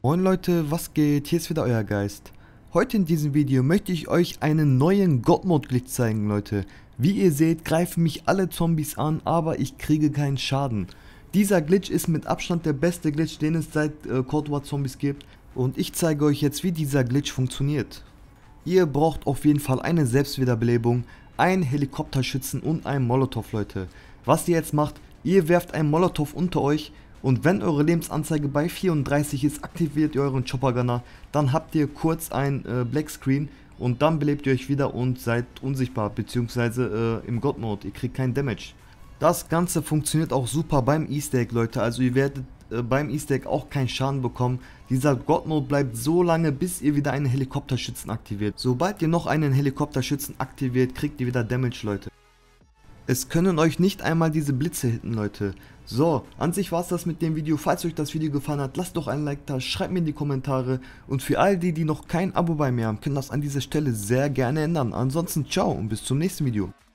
Moin Leute, was geht? Hier ist wieder euer Geist. Heute in diesem Video möchte ich euch einen neuen God-Mode-Glitch zeigen, Leute. Wie ihr seht, greifen mich alle Zombies an, aber ich kriege keinen Schaden. Dieser Glitch ist mit Abstand der beste Glitch, den es seit Cold War Zombies gibt. Und ich zeige euch jetzt, wie dieser Glitch funktioniert. Ihr braucht auf jeden Fall eine Selbstwiederbelebung, einen Helikopterschützen und einen Molotow, Leute. Was ihr jetzt macht, ihr werft einen Molotow unter euch. Und wenn eure Lebensanzeige bei 34 ist, aktiviert ihr euren Chopper Gunner, dann habt ihr kurz ein Black Screen und dann belebt ihr euch wieder und seid unsichtbar, beziehungsweise im God Mode, ihr kriegt keinen Damage. Das Ganze funktioniert auch super beim Easter Egg, Leute, also ihr werdet beim Easter Egg auch keinen Schaden bekommen. Dieser God Mode bleibt so lange, bis ihr wieder einen Helikopterschützen aktiviert. Sobald ihr noch einen Helikopterschützen aktiviert, kriegt ihr wieder Damage, Leute. Es können euch nicht einmal diese Blitze hitten, Leute. So, an sich war es das mit dem Video. Falls euch das Video gefallen hat, lasst doch ein Like da, schreibt mir in die Kommentare. Und für all die, die noch kein Abo bei mir haben, können das an dieser Stelle sehr gerne ändern. Ansonsten ciao und bis zum nächsten Video.